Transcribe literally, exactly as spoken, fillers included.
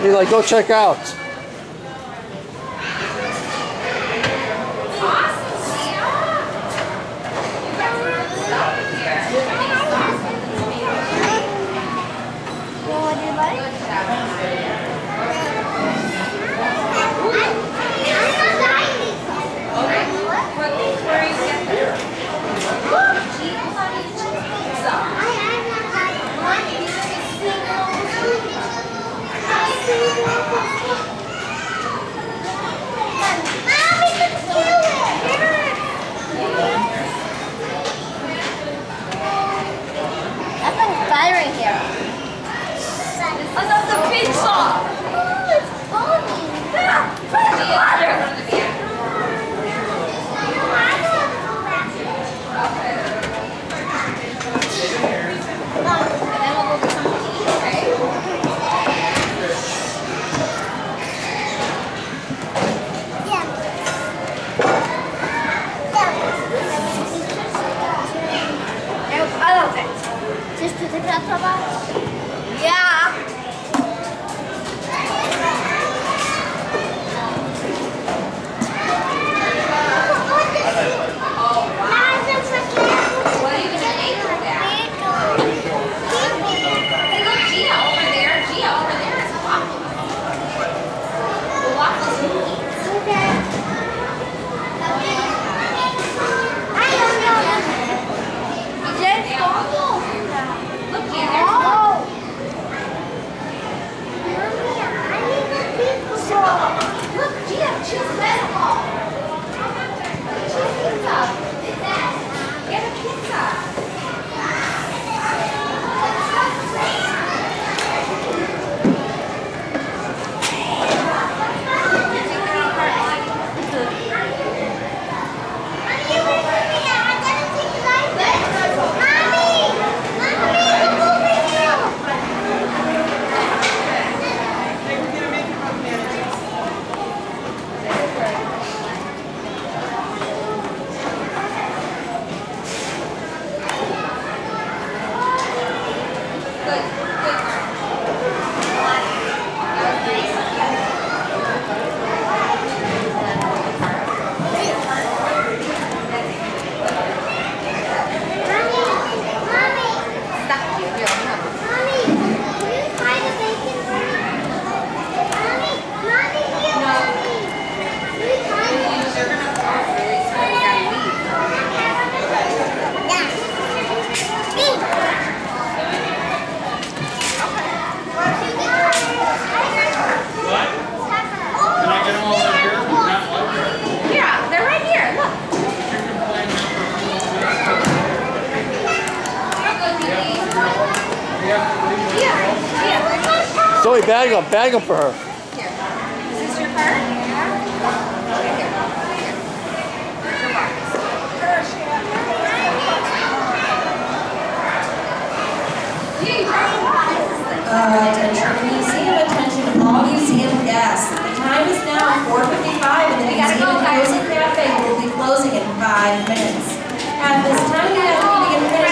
Eli, go check out. Right here. Another pizza! Oh, it's funny. Yeah, put it in the water. And then we'll go get something to eat, okay? Yeah. Yeah. I love it. Just to the pretzel box? Yeah. Oh, wow. What are you going to make with that? Hey, look, Gia over there. Gia over there is waffles. The waffles you eat. Okay. I don't know. Just waffles. Look here. Oh. Mommy, I need a pizza. Look, Gia, choose that ball. Choose pizza. Get a pizza. Zoe, bag them, bag them for her. Here. Is this your card? Yeah. Okay, here. Here. Here's your box. Alright, attention museum, attention all museum guests. The time is now four fifty-five and the museum and Cozy Cafe will be closing in five minutes. At this time, we have to begin